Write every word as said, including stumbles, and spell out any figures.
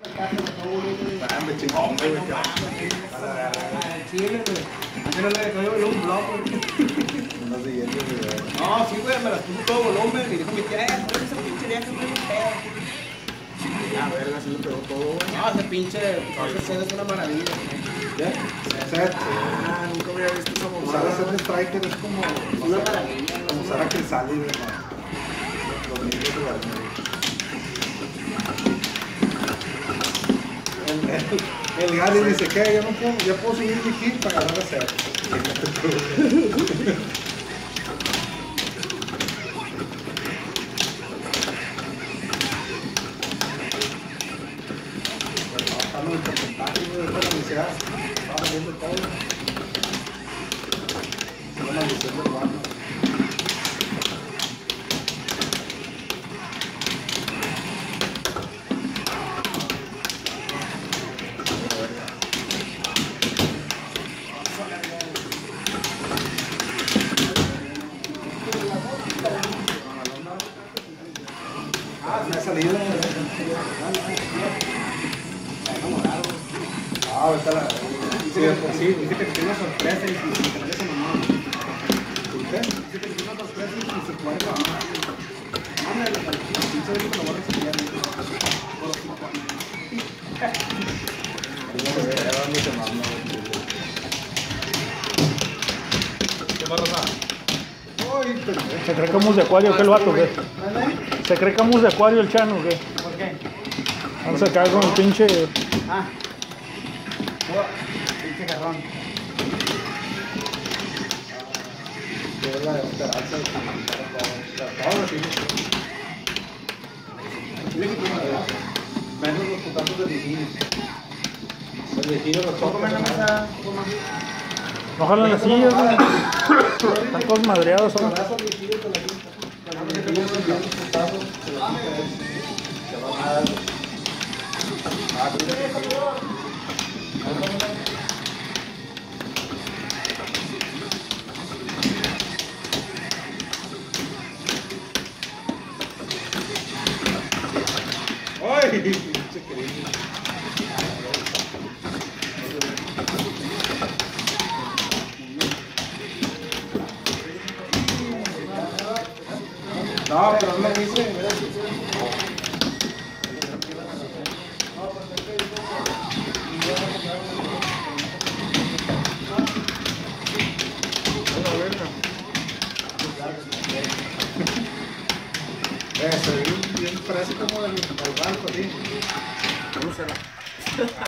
Dame chingón, güey. Chile, güey. Antes no le cayó un blog, güey. Unos siguientes, güey. No, sí, güey, me las puso todo volumen y dijo mi tía, eh, ¿cuál es esa pinche vieja, güey? Ah, verga, sí le pegó todo, güey. No, ese pinche, ese set es una maravilla. ¿Qué? Set. Ah, nunca había visto esa bomba. Usar ese striker es como una maravilla. Como usar a Crisali, güey. Los mismos lugares. El, el Gary dice que yo no puedo, yo puedo subir mi kit para ganar a cero. Estamos en porcentaje de la universidad, estamos viendo todo. Es una maldición del guardo. Me ha salido. Ah, ahorita la. Sí, dice que tiene una sorpresa y se interesa nomás. ¿Por qué? Dice que tiene una sorpresa y se puede trabajar. Mándale la calificación, pinche de que lo voy a recibir. Por cinco años. ¿Qué va a pasar? ¿Se cree que mus de acuario que el vato, qué? ¿Se cree que mus de acuario el chano, qué? ¿Por qué? Vamos a sacar con el pinche... Ah. Pinche jarrón. Es la esperanza de todo, sí. Menos los putazos de Virginia. El Virginia los toca en la mesa. No jalan las sillas, güey. Están todos madreados, ¿no? ¡Ay! ¡Pinche querido! No, pero no lo hice. Eh, se ve bien, bien parece como el, el banco, ¿sí? ¿Cómo será?